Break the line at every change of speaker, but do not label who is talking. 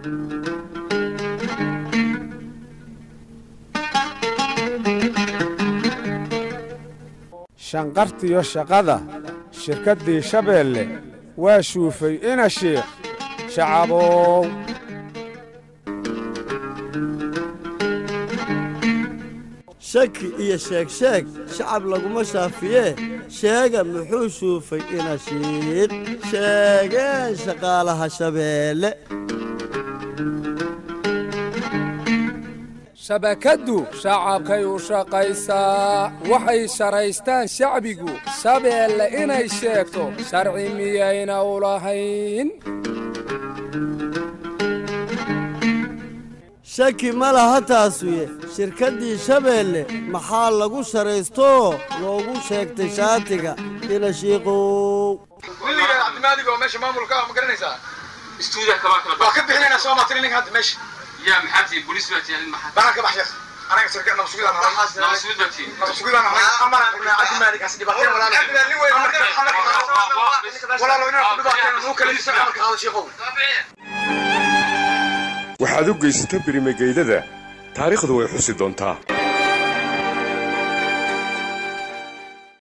shanqartii iyo shaqada shirkaddii Shabelle waa Shuufay ina Sheekh shacabow
shaki iyo sheeg shacab laguma shaafiye sheega muxuu Shuufay ina Sheekh sheegeen shaqaalaha Shabelle
shabakadu shacabkay u shaqaysaa waxay sharaystaan shacbigu Shabelle inay sheegto sharci miyayna u lahayn
shaki ma laha taasuye shirkaddii Shabelle maxaa lagu sharaysto loogu sheegtay shaatiga ina Sheekhow
wiliga Cabdimaadiga oo meesha maamulka ma garanaysaa istuudiga kama ka bixinayna soo maatrinning hadda meesha يا محاتي بوليس باتي المحاتي بارك الله شيخ انا سرقت مسؤول انا مسؤول باتي مسؤول انا امر عبد الملك اسدي باتي ولا لو انا باتي مو كل شيء هذا شيخ
waxaad u geysatay barimegeydada taariikhdu way xusi doontaa